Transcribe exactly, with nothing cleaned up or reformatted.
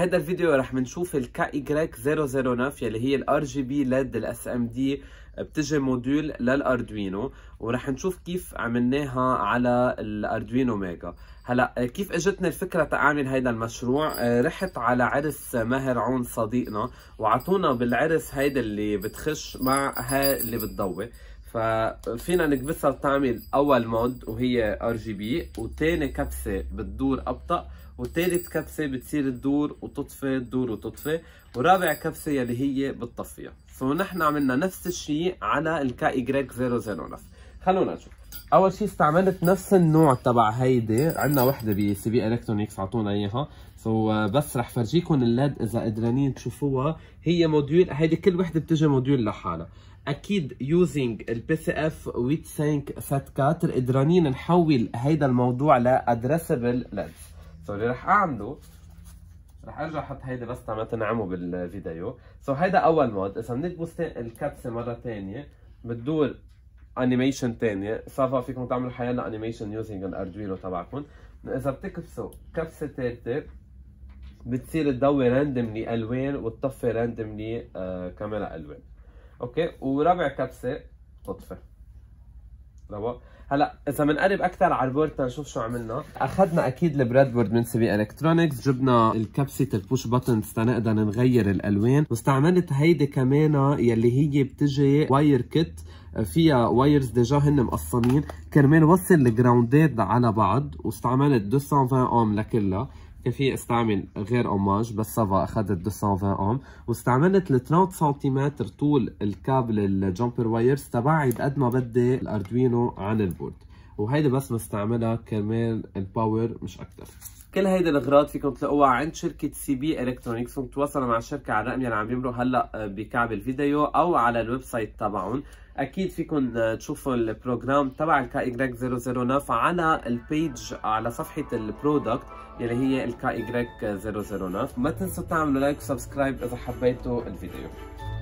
بهذا الفيديو رح بنشوف الكا ايجريك صفر صفر تسعة يلي هي الار جي بي ليد الاس ام دي، بتجي موديول للاردوينو، ورح نشوف كيف عملناها على الاردوينو ميجا. هلا كيف اجتني الفكره تعمل هيدا المشروع؟ رحت على عرس ماهر عون صديقنا، وعطونا بالعرس هيدا اللي بتخش مع هاي اللي بتضوي، ففينا نكبسها بتعمل اول مود وهي ار جي بي، وثاني كبسه بتدور ابطا، وثالث كبسه بتصير تدور وتطفي تدور وتطفي، ورابع كبسه يلي هي بتطفيها. فنحن عملنا نفس الشيء على الكا ايجريك صفر صفر تسعة. خلونا نشوف. اول شيء استعملت نفس النوع تبع هيدي، عندنا وحده ب سي بي الكترونكس عطونا اياها، سو بس رح فرجيكم الليد اذا قدرانين تشوفوها. هي موديول، هيدي كل وحده بتجي موديول لحالها. اكيد يوزنج البي سي اف ويت سينك سات كاتر قدرانين نحول هيدا الموضوع لادريسبل ليدز. سو اللي رح اعمله رح ارجع احط هيدا بس تما تنعموا بالفيديو. سو هيدا اول مود، اذا بنكبس الكبسه مره ثانيه بتدور انيميشن ثانيه، صافا فيكم تعملوا حيالله انيميشن يوزنج الاردوينو تبعكم. اذا بتكبسوا كبسه ثالثه بتصير تضوي راندملي الوان وتطفي راندملي آه كمان الوان. اوكي، ورابع كبسه تطفي. روا هلا اذا بنقرب اكثر على البورد تنشوف شو عملنا. اخذنا اكيد البريد بورد من سي بي الكترونكس، جبنا الكبسه البوش باتنز تنقدر نغير الالوان، واستعملت هيدي كمان يلي هي بتجي واير كيت، فيها وايرز ديجا هن مقسمين كرمال وصل الجراوندات على بعض، واستعملت مئتين وعشرين اوم لكلها. كان في استعمل غير اوماج بس سافا اخذت مئتين وعشرين اوم، واستعملت ال ثلاثين سنتيمتر طول الكابل الجامبر وايرز تبعد قد ما بدي الاردوينو عن البورد، وهيدي بس مستعملها كرمال الباور مش اكثر. كل هيدي الاغراض فيكم تلاقوها عند شركه سي بي الكترونكس، فيكم تتواصلوا مع الشركه على الرقم اللي عم يمرق هلا بكعب الفيديو او على الويب سايت تبعهم. اكيد فيكم تشوفوا البروجرام تبع الكا ايجريك صفر صفر تسعة على البيج على صفحه البرودكت يلي هي الكا ايجريك صفر صفر تسعة. ما تنسوا تعملوا لايك وسبسكرايب اذا حبيتوا الفيديو.